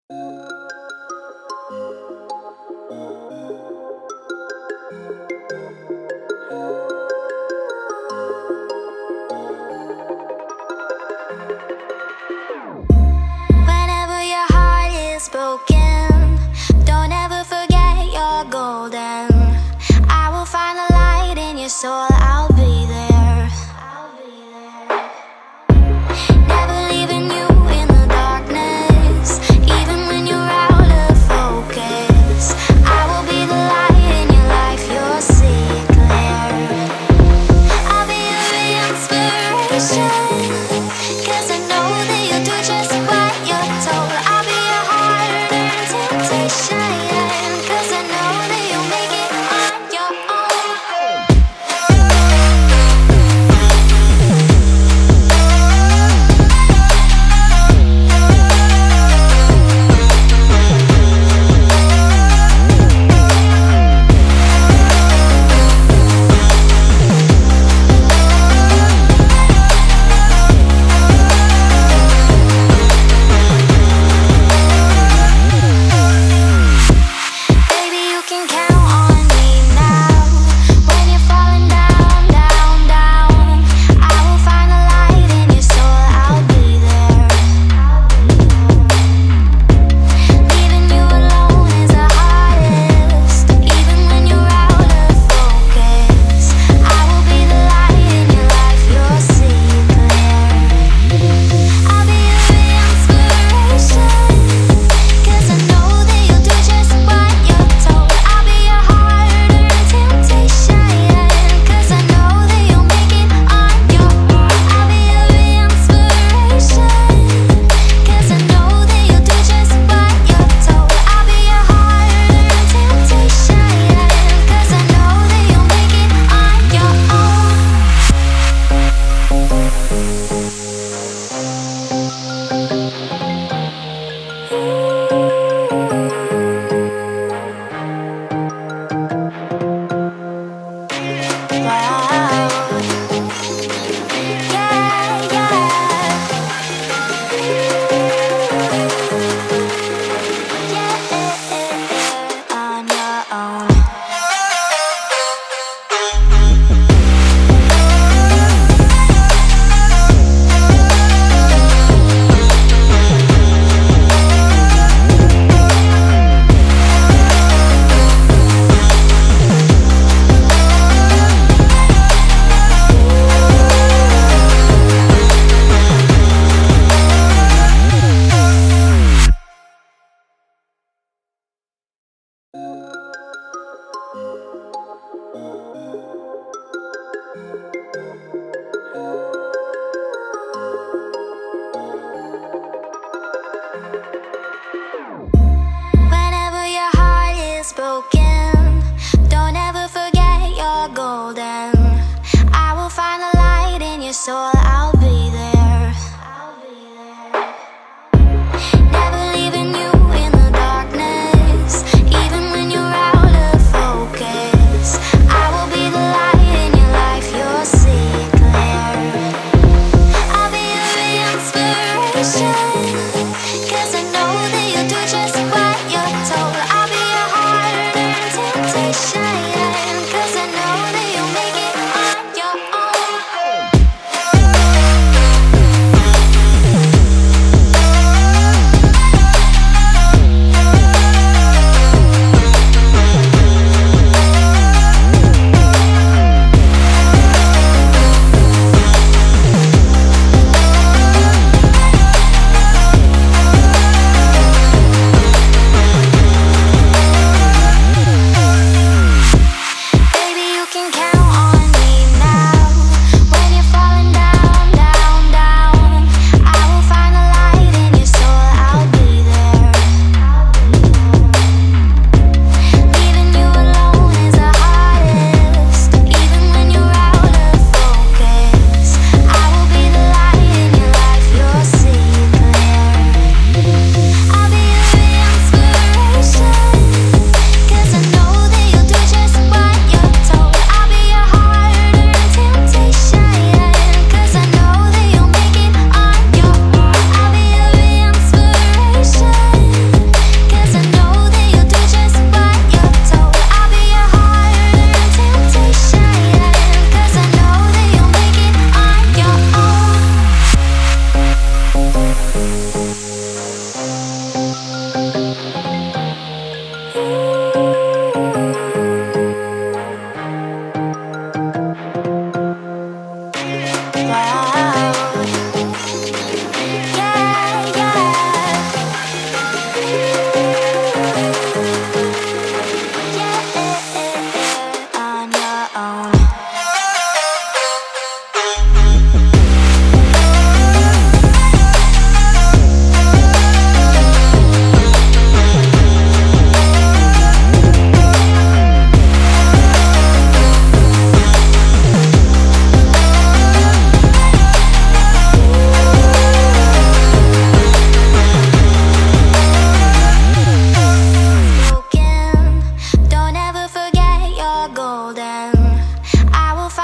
Whenever your heart is broken, don't ever forget you're golden. I will find the light in your soul, I'll be there. Never leaving you in the darkness, even when you're out of focus. I will be the light in your life, you'll see it clear. I'll be your inspiration, 'cause I know that you'll do just what you're told. I'll be your hard-earned temptation, 'cause I know that you'll make it on your own.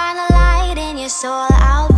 find the light in your soul, I'll